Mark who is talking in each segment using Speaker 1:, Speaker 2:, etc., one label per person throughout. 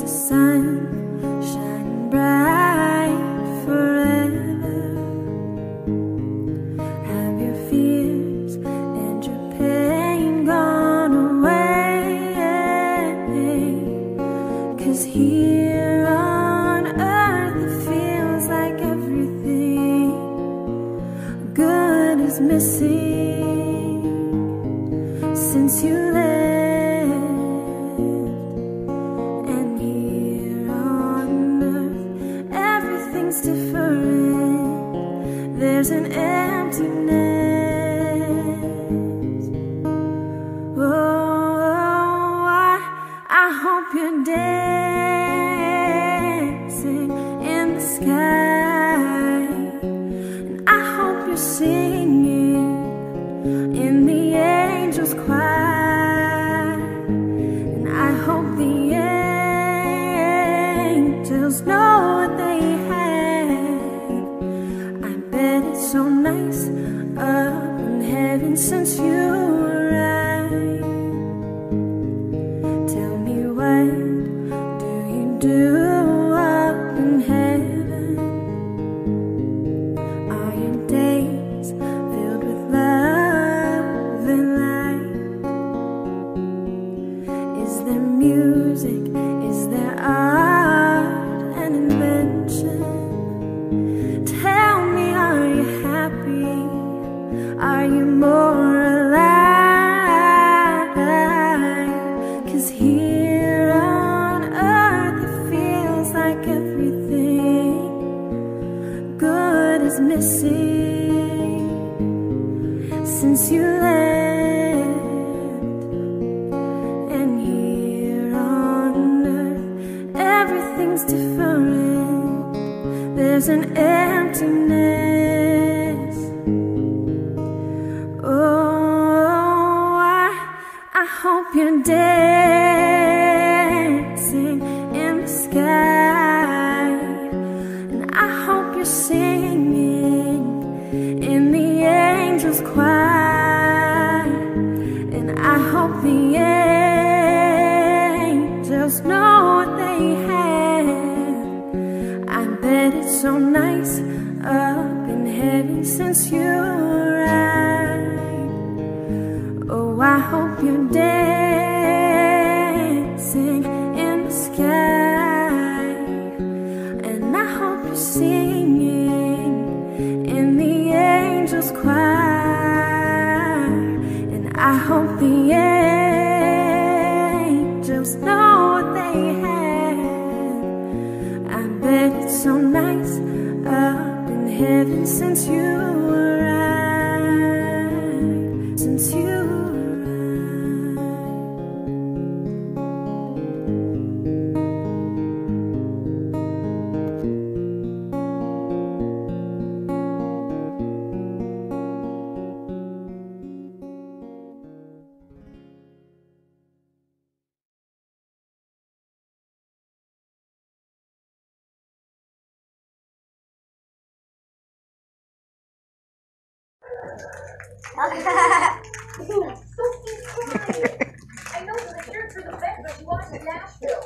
Speaker 1: the sun shining bright forever. Have your fears and your pain gone away? 'Cause here on earth it feels like everything good is missing since you left. And here on earth everything's different. There's an emptiness. Oh, I hope you're dancing in the sky, and I hope you're singing in the angels' choir, and I hope the angels know what they have. I bet it's so nice up in heaven since you arrived. Tell me, what do you do up in heaven? Are your days filled with love and light? Is there music? Is there art and invention? Tell me, are you happy? Are you more alive? 'Cause here on earth it feels like everything good is missing since you left. And here on earth everything's different. There's an emptiness. Oh, I hope you're dancing in the sky, and I hope you're singing in the angels' choir, and I hope the angels know what they have. I bet it's so nice up in heaven since you arrived. Oh, I hope you're dancing in the sky, and I hope you're singing in the angels' choir, and I hope the angels know what they have. I bet it's so nice up in heaven since you arrived, since you arrived.
Speaker 2: I know the shirt for the vet, but she wants to Nashville.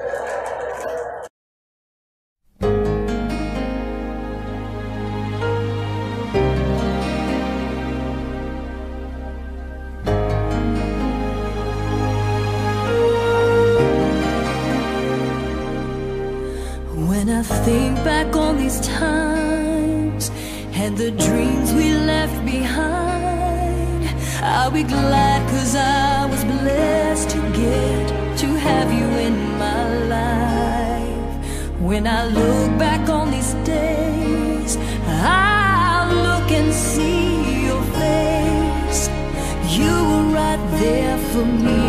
Speaker 1: When I think back on these times and the dreams we left behind, I'll be glad 'cause I was blessed to get to have you in my life. When I look back on these days, I'll look and see your face. You were right there for me.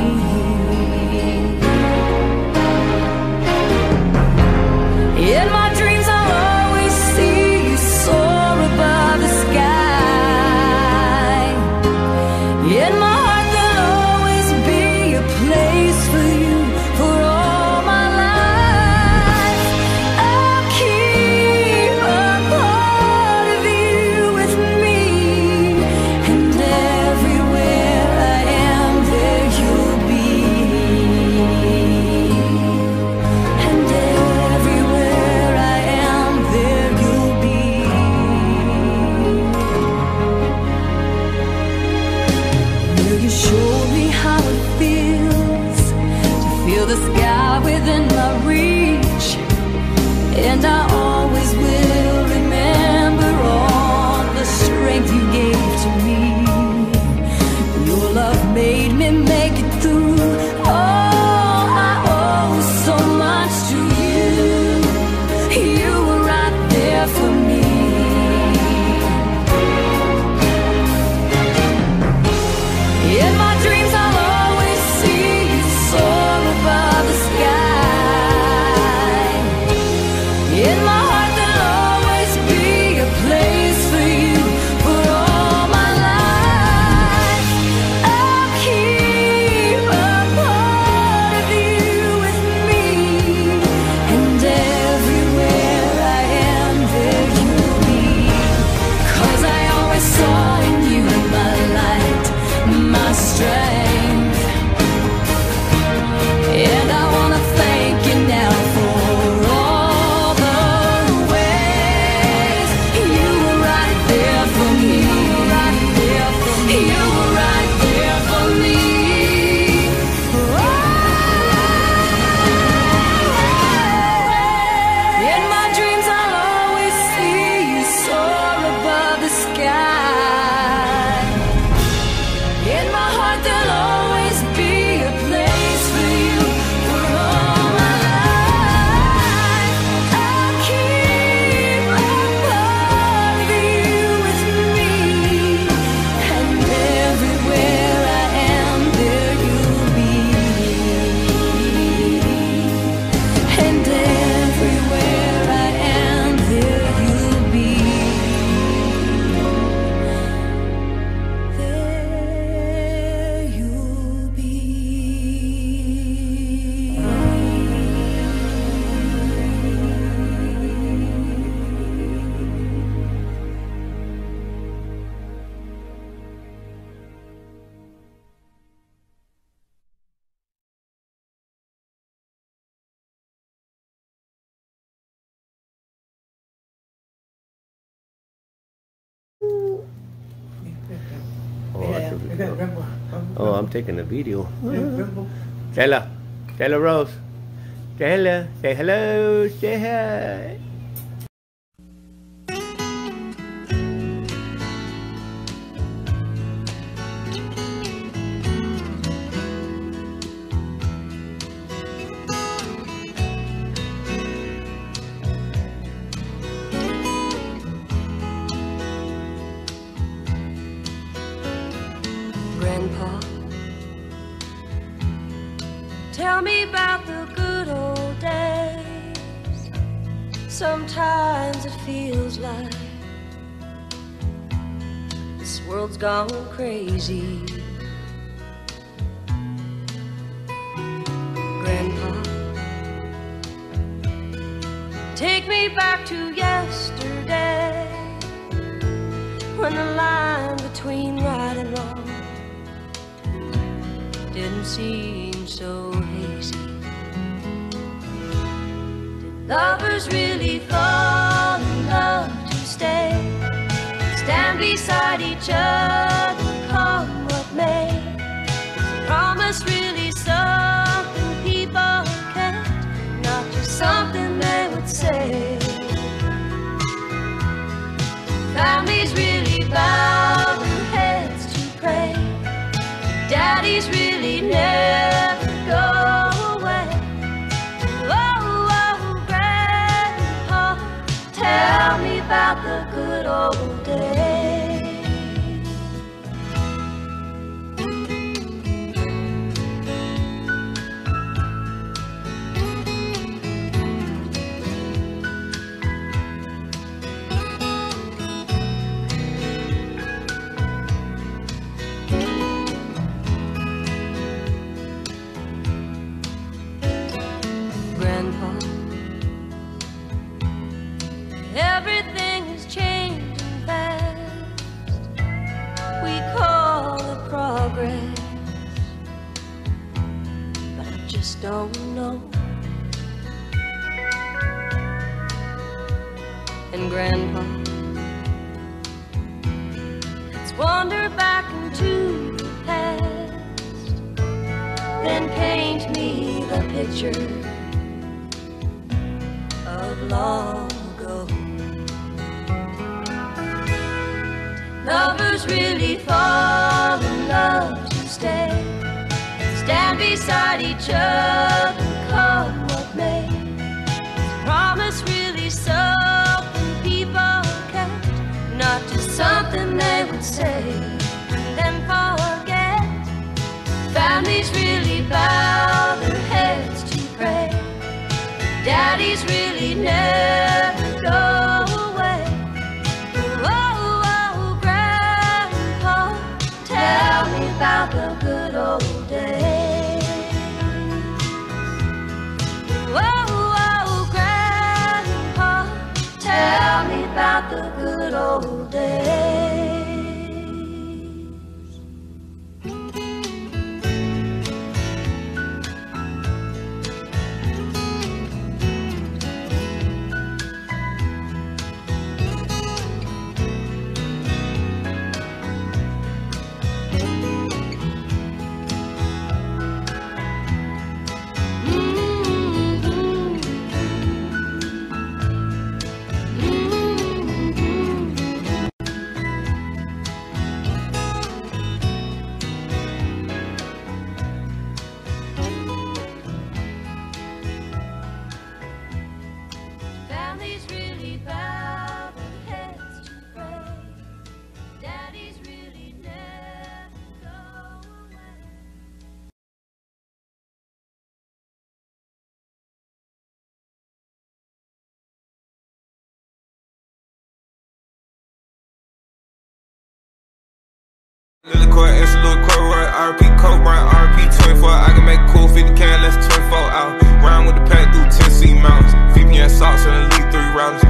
Speaker 1: In my dreams I'll always see you soar above the sky. In my heart there'll always be a place for you for all my life. I'll keep a part of you with me, and everywhere I am there you'll and I always will remember all the strength you gave to me. Your love made me make it through. Oh, I owe so much to you. You were right there for me. In my dreams I'll always see you soar above the sky. In my heart there'll always be a place for you for all my life. I'll keep a part of you with me, and everywhere I am there you'll be. 'Cause I always saw in you my light, my strength. And I wanna thank you now for all the ways you were right there for me. You were right there for me. In my dreams I'll always see you soar above the sky. In my heart there'll always be a place for you for all my life. I'll keep a part of you with me, and everywhere I am there you'll be. And everywhere I am there you'll be. There you'll be.
Speaker 3: Oh, I'm taking a video. Stella, Stella Rose, Stella, say hello, say hi.
Speaker 1: Grandpa, tell me about the good old days. Sometimes it feels like this world's gone crazy. Grandpa, take me back to yesterday, when the line between right and wrong didn't seem so hazy. Did lovers really fall in love to stay, stand beside each other, come what may? Is promise really something people can't, not just something they would say? Families really bow their heads to pray, daddies really never go away. Oh, oh, Grandpa, tell me about the good old days. Grandpa, everything is changing fast. We call it progress, but I just don't know. And Grandpa, let's wander back into the past, then paint me the picture of long ago. Lovers really fall in love to stay, stand beside each other, come what may. Is promise really something people kept, not just something they would say and then forget? Families really bow their heads to pray, daddies really never go away. Oh, oh, Grandpa, tell me about the good old days. Oh, oh, Grandpa, tell me about the good old days. Families really bow their heads to pray, daddies really never go away.
Speaker 4: Lily Court, it's Lil Court, RP Coke, Brian, RP 24. I can make cool 50 can, less 24 out. Round with the pack through Tennessee mountains. VPN socks and elite 3 rounds.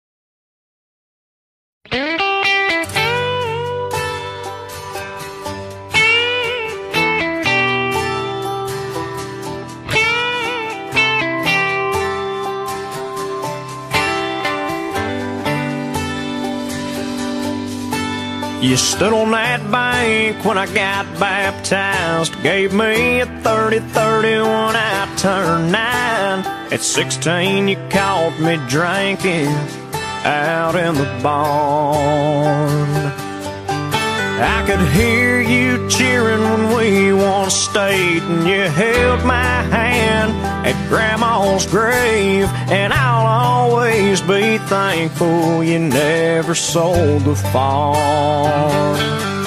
Speaker 5: You stood on that bank when I got baptized, gave me a 30-30 when I turned 9. At 16 you caught me drinking out in the barn. I could hear you cheering when we won state, and you held my hand at Grandma's grave, and I'll always be thankful you never sold the farm.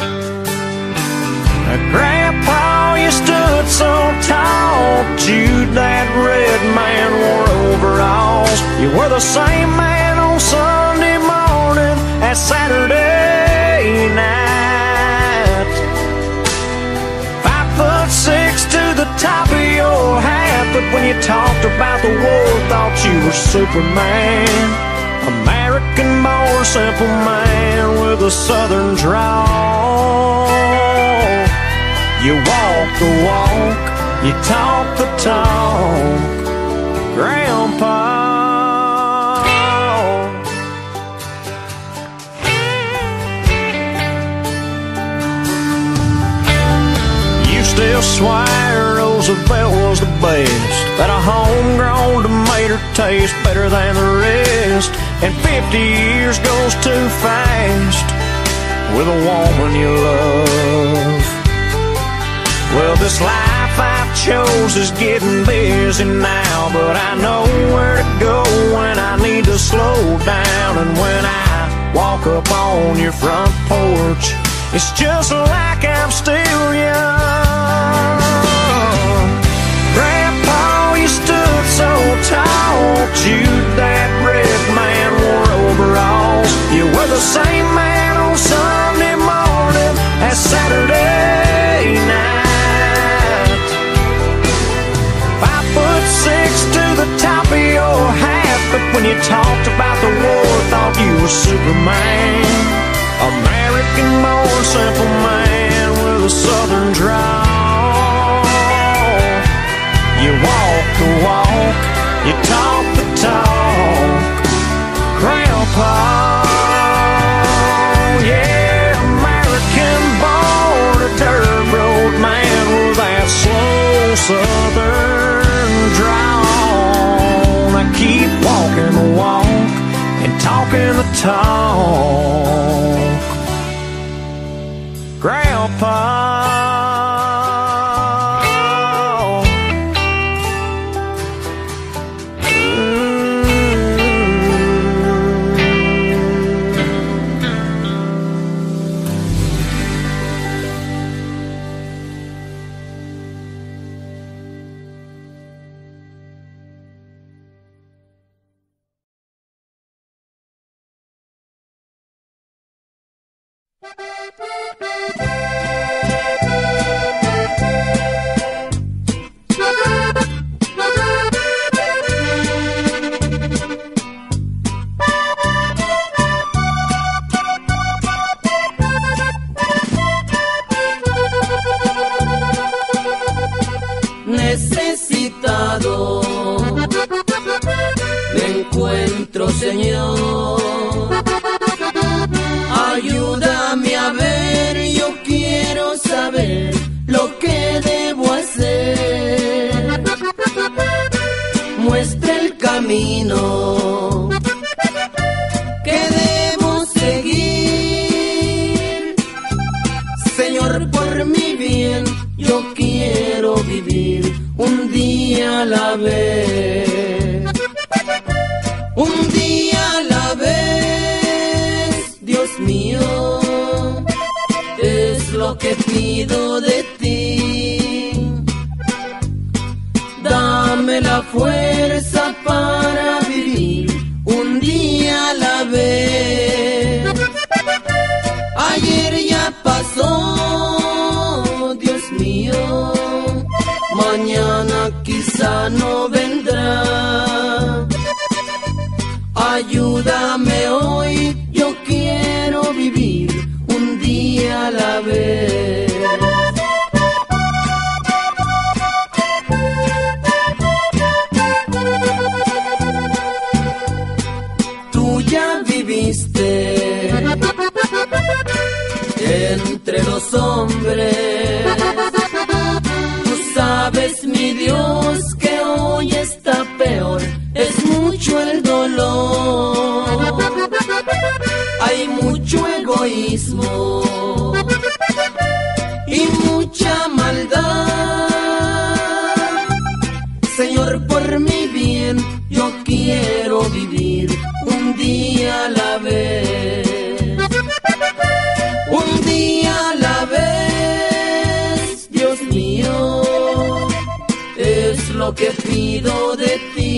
Speaker 5: Grandpa, you stood so tall, Jude, that red man wore overalls. You were the same man on Sunday morning as Saturday night. 5'6" to the top of your hat, but when you talked about the war, thought you were Superman. American born, simple man with a southern drawl. You walk the walk, you talk the talk, Grandpa. You still swear Roosevelt was the best, that a homegrown tomato tastes better than the rest, and 50 years goes too fast with a woman you love. Well, this life I've chose is getting busy now, but I know where to go when I need to slow down. And when I walk up on your front porch, it's just like I'm still young. Grandpa, you stood so tall, Jude, that red man wore overalls. You were the same man on Sunday morning as Saturday night. 5'6" to the top of your hat, but when you talked about the war, thought you were Superman. American born, simple man with a southern drawl. You walk the walk, you talk the talk, Grandpa. Yeah, American born, a dirt road man with that slow southern drawl. I keep walking the walk. the talk. Grandpa,
Speaker 1: necesitado me encuentro, Señor. Ayúdame a ver, yo quiero saber lo que debo hacer. Muestra el camino que debo seguir. Señor, por mi bien, yo quiero vivir un día a la vez. Un día a la vez, Dios mío, es lo que pido de ti. Dame la fuerza para vivir un día a la vez. Ayer ya pasó, Dios mío, mañana quizá no vendrá. Ayúdame hoy, yo quiero vivir un día a la vez. Tú ya viviste entre los hombres. Tú sabes, mi Dios, que hoy está peor. Es mucho el dolor, hay mucho egoísmo y mucha maldad. Señor, por mi bien, yo quiero vivir un día a la vez. Un día a la vez, Dios mío, es lo que pido de ti.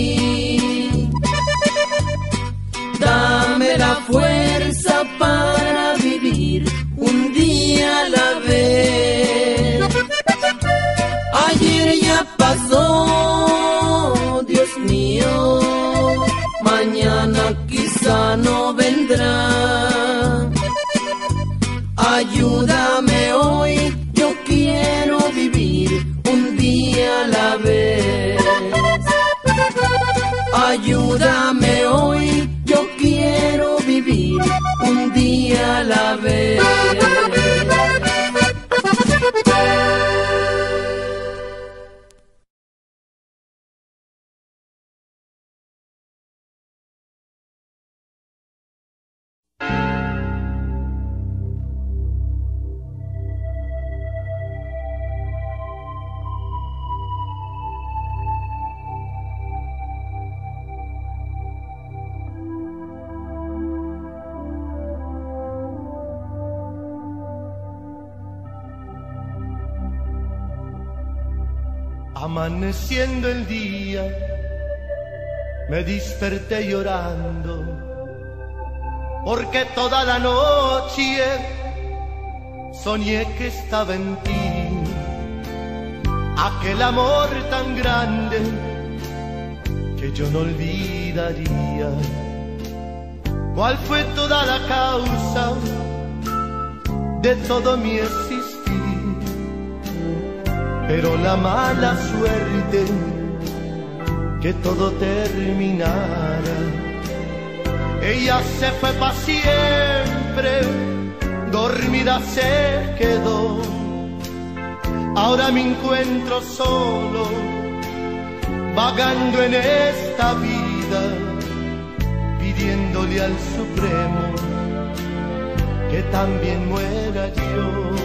Speaker 1: Dame la fuerza para vivir un día a la vez. Ayer ya pasó, Dios mío, mañana quizá no vendrá. Ayúdame hoy, yo quiero vivir un día a la vez. Ayúdame hoy, yo quiero vivir un día a la vez.
Speaker 6: Amaneciendo el día, me desperté llorando, porque toda la noche soñé que estaba en ti, aquel amor tan grande que yo no olvidaría. ¿Cuál fue toda la causa de todo mi existir? Pero la mala suerte que todo terminara. Ella se fue para siempre, dormida se quedó. Ahora me encuentro solo, vagando en esta vida, pidiéndole al Supremo que también muera yo.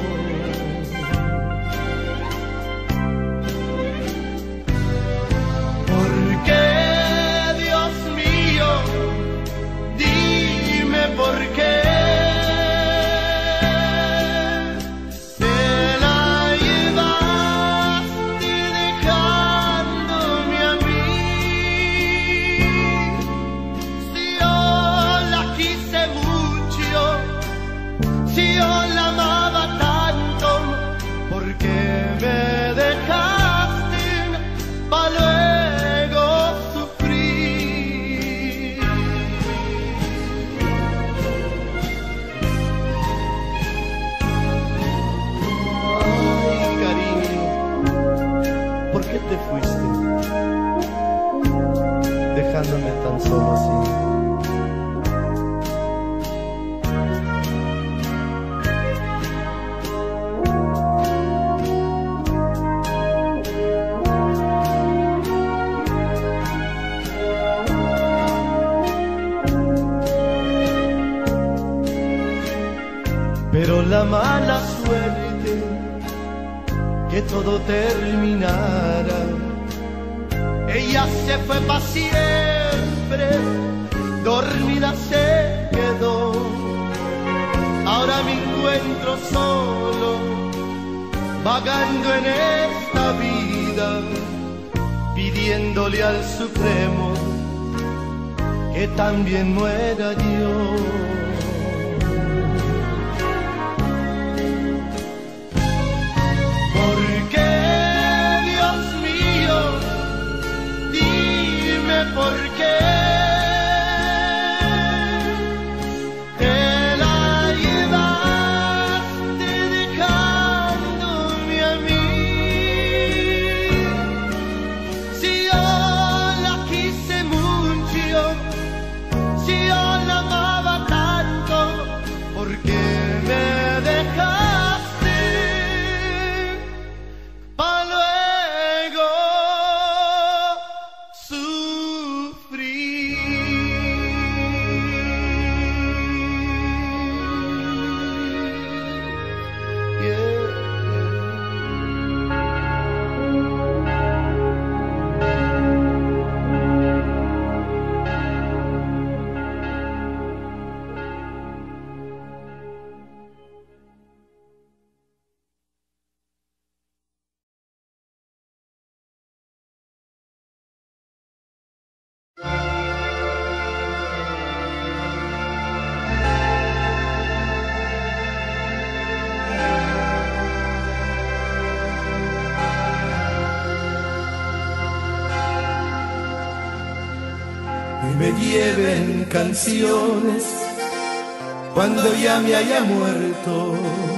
Speaker 6: ¿Por qué, Dios mío? Dime por qué. Te fuiste, dejándome tan solo así. Pero la mala suerte que todo terminara, ella se fue para siempre, dormida se quedó. Ahora me encuentro solo, vagando en esta vida, pidiéndole al Supremo que también muera yo. ¿Por qué te la llevaste dejándome a mí? Si yo la quise mucho, si yo la amaba tanto, ¿por qué me dejaste pa' luego me lleven canciones cuando ya me haya muerto,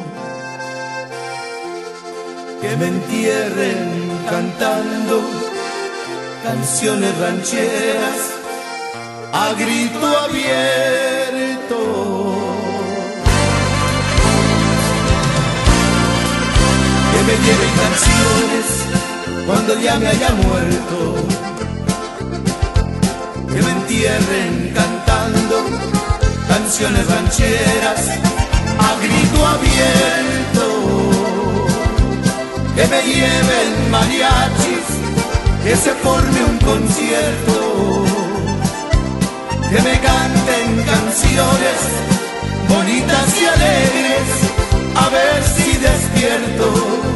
Speaker 6: que me entierren cantando canciones rancheras a grito abierto. Que me lleven canciones cuando ya me haya muerto, que me entierren cantando canciones rancheras a grito abierto. Que me lleven mariachis, que se forme un concierto, que me canten canciones bonitas y alegres, a ver si despierto.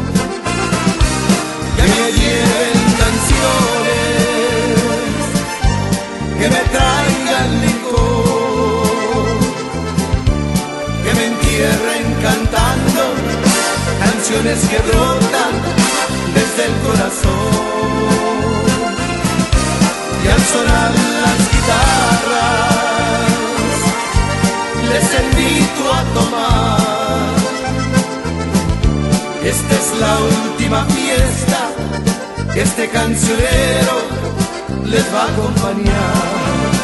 Speaker 6: Que me lleven canciones, que me traigan licor, que me entierren cantando canciones que brotan desde el corazón. Y al sonar las guitarras les invito a tomar. Esta es la última fiesta que este cancionero les va a acompañar.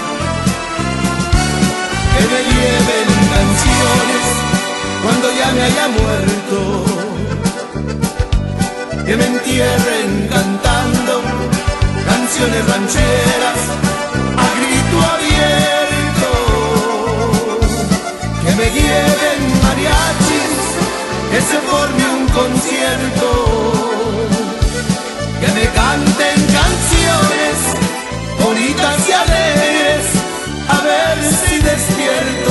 Speaker 6: Que me lleven canciones cuando ya me haya muerto, que me entierren cantando canciones rancheras a grito abierto. concierto, que me canten canciones bonitas y alegres, a ver si despierto.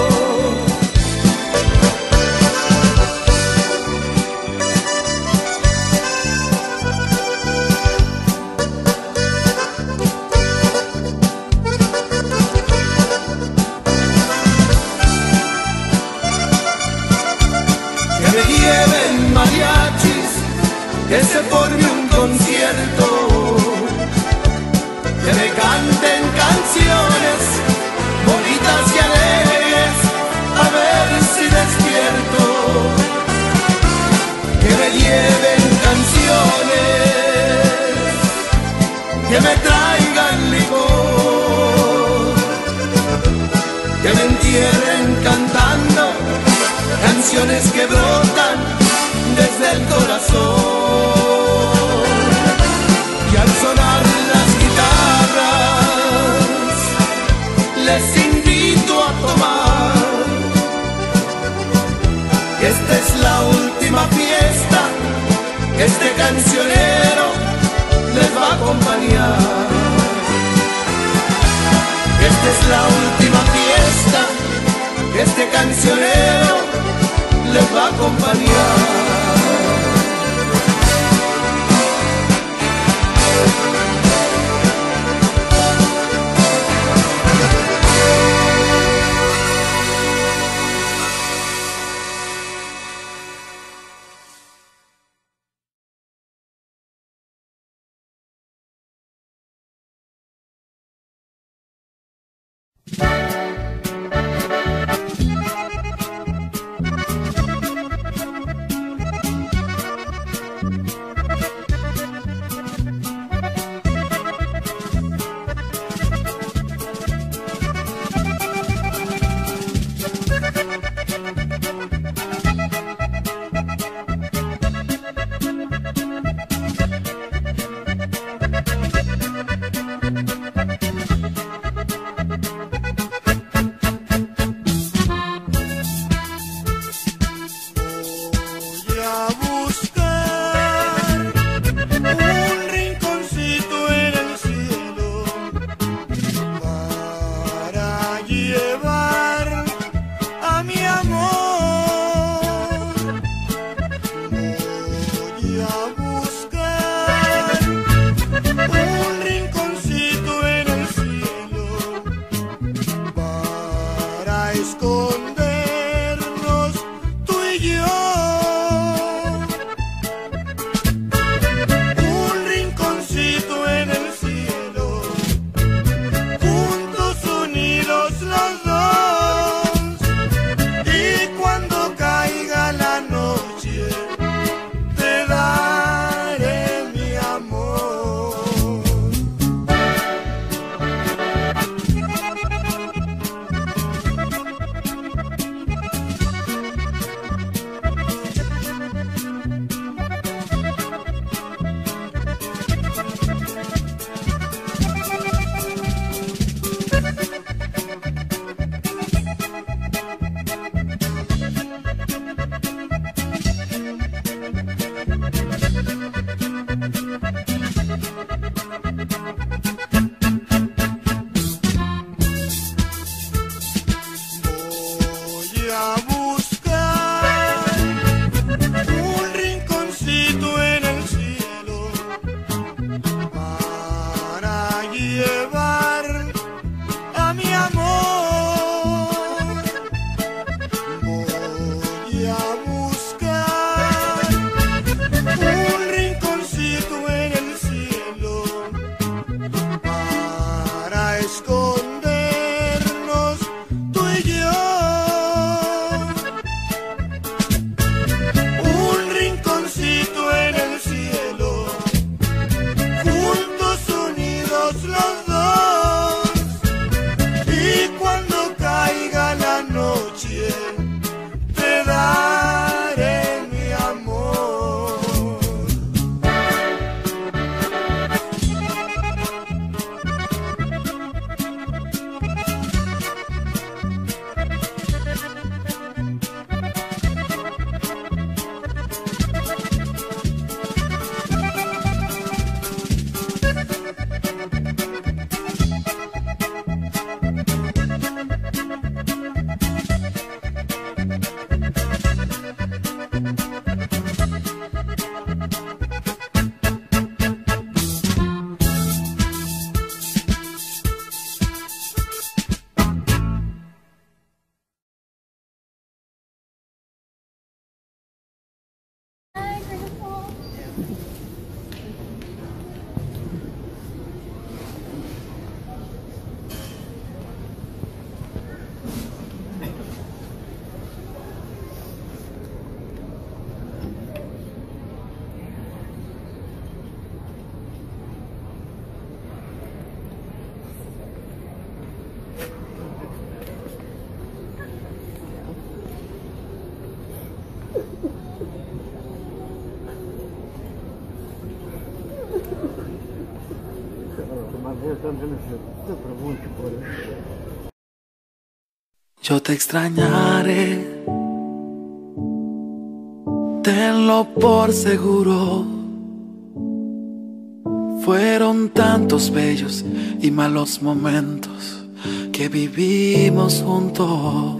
Speaker 6: Que me lleven mariachis, que se forme un concierto, que me canten canciones bonitas y alegres, a ver si despierto. Que me lleven canciones, que me traigan licor, que me entierren cantando canciones que brotan desde el corazón. Y al sonar las guitarras les invito a tomar, que esta es la última fiesta, que este cancionero les va a acompañar. Que esta es la última fiesta, que este cancionero les va a acompañar. Yo te extrañaré, tenlo por seguro. Fueron tantos bellos y malos momentos que vivimos juntos.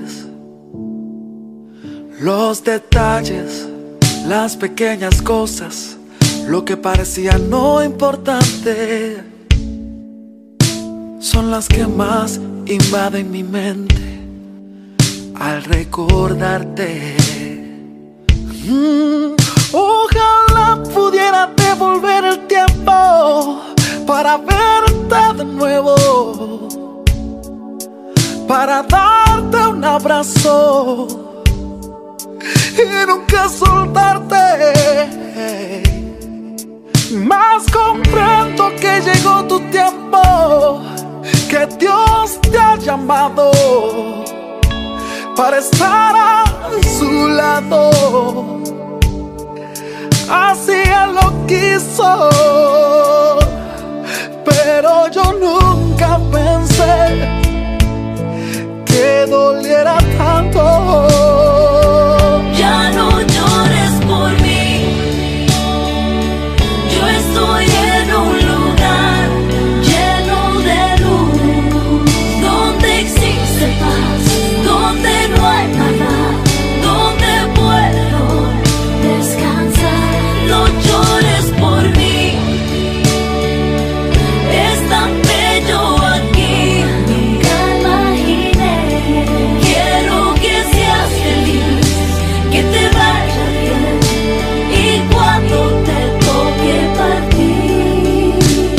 Speaker 6: Los detalles, las pequeñas cosas, lo que parecía no importante, son las que más invaden mi mente al recordarte. Ojalá pudiera devolver el tiempo para verte de nuevo, para darte un abrazo y nunca soltarte. Mas comprendo que llegó tu tiempo, que Dios te ha llamado para estar a su lado. Así Él lo quiso, pero yo nunca pensé que doliera tanto.
Speaker 1: Ya no llores por mí, yo estoy en un lugar lleno de luz, donde existe paz, donde no hay nada, donde puedo descansar. No llores por mí, es tan bello aquí, nunca imaginé. Quiero que seas feliz, que te vaya bien, y cuando te toque partir,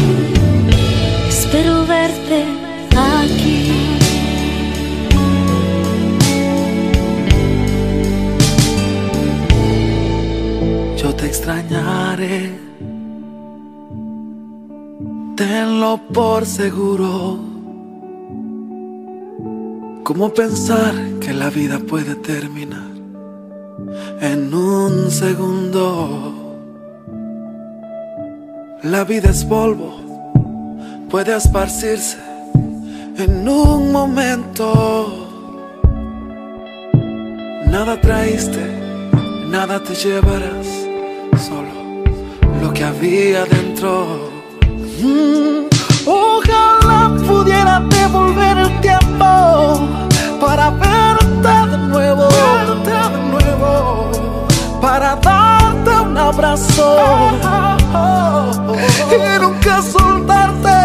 Speaker 1: espero verte aquí.
Speaker 6: Yo te extrañaré, tenlo por seguro. ¿Cómo pensar que la vida puede terminar en un segundo? La vida es polvo, puede esparcirse en un momento. Nada traíste, nada te llevarás, solo lo que había dentro. Ojalá pudiera devolver el tiempo para verte de nuevo, para darte un abrazo y nunca soltarte.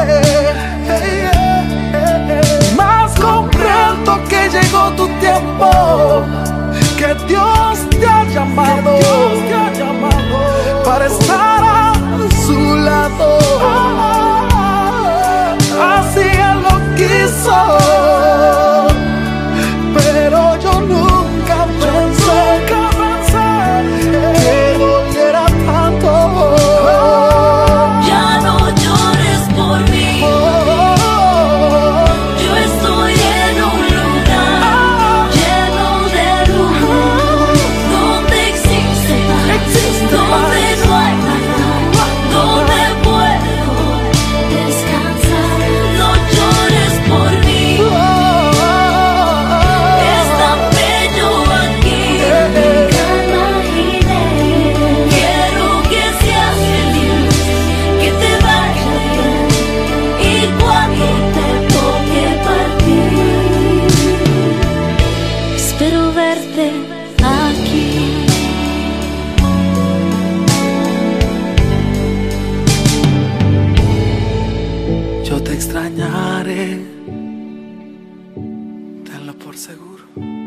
Speaker 6: Mas comprendo que llegó tu tiempo, que Dios te ha llamado para estar a su lado. Así Él lo quiso, pero yo nunca pensé que doliera tanto.
Speaker 1: Ya no llores por mí, yo estoy en un lugar lleno de luz, donde existe paz, donde no hay nada, donde puedo descansar. No llores por mí, es tan bello aquí, nunca imaginé. Quiero que seas feliz, que te vaya bien, y cuando te toque partir, espero verte aquí.
Speaker 6: Yo te extrañaré, tenlo por seguro.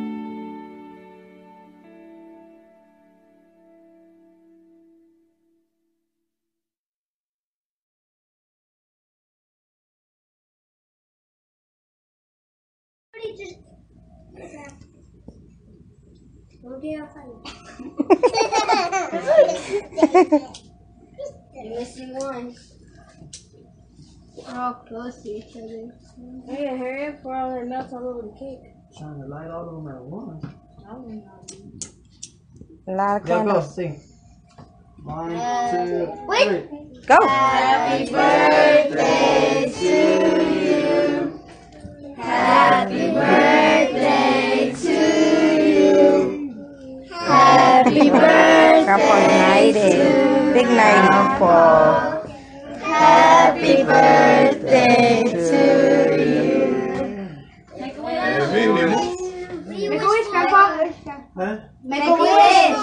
Speaker 2: You're missing one. We're all close to each other. Hey, hurry up before all that melts all over the cake.
Speaker 7: Trying to light all of them at once.
Speaker 8: A lot of
Speaker 7: Go,
Speaker 8: candles.
Speaker 7: sing. 1, 2,
Speaker 2: Wait.
Speaker 7: 3.
Speaker 8: Go.
Speaker 2: Happy birthday to Happy birthday.
Speaker 8: Big night.
Speaker 2: Happy birthday to you. Make a wish, Grandpa.
Speaker 7: Huh?
Speaker 2: Make a wish.